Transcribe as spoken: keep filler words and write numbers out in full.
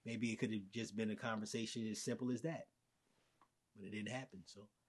maybe it could have just been a conversation as simple as that, but it didn't happen. So